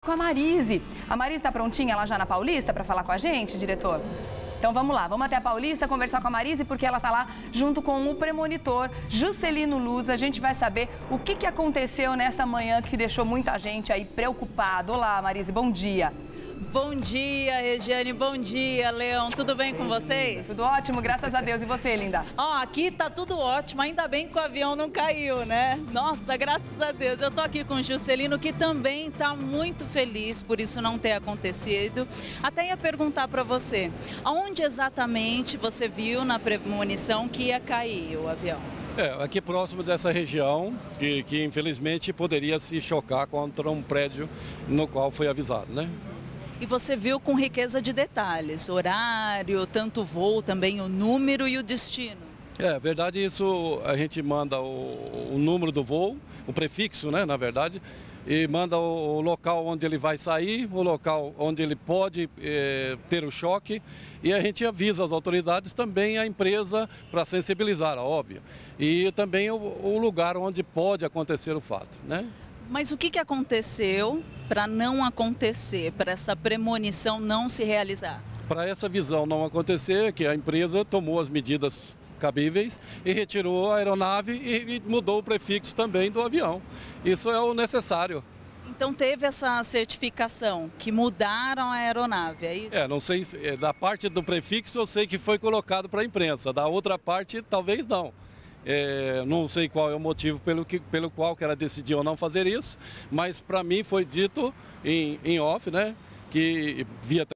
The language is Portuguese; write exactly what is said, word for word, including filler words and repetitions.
com a Marise. A Marise está prontinha lá já na Paulista para falar com a gente, diretor? Então vamos lá, vamos até a Paulista conversar com a Marise, porque ela está lá junto com o premonitor Juscelino Luz. A gente vai saber o que, que aconteceu nessa manhã que deixou muita gente aí preocupada. Olá, Marise, bom dia. Bom dia, Regiane, bom dia, Leão. Tudo bem com vocês? Tudo ótimo, graças a Deus. E você, linda? Ó, aqui tá tudo ótimo, ainda bem que o avião não caiu, né? Nossa, graças a Deus. Eu tô aqui com o Juscelino, que também tá muito feliz por isso não ter acontecido. Até ia perguntar para você, aonde exatamente você viu na premonição que ia cair o avião? É, aqui próximo dessa região, que, que infelizmente poderia se chocar contra um prédio no qual foi avisado, né? E você viu com riqueza de detalhes, horário, tanto o voo, também o número e o destino. É verdade, isso a gente manda o, o número do voo, o prefixo, né, na verdade, e manda o, o local onde ele vai sair, o local onde ele pode é, ter o choque, e a gente avisa as autoridades, também a empresa, para sensibilizar, óbvio, e também o, o lugar onde pode acontecer o fato, né? Mas o que, que aconteceu para não acontecer, para essa premonição não se realizar? Para essa visão não acontecer, que a empresa tomou as medidas cabíveis e retirou a aeronave e, e mudou o prefixo também do avião. Isso é o necessário. Então teve essa certificação, que mudaram a aeronave, é isso? É, não sei, se, da parte do prefixo eu sei que foi colocado para a imprensa, da outra parte talvez não. É, não sei qual é o motivo pelo, que, pelo qual que ela decidiu não fazer isso, mas para mim foi dito em, em off, né, que via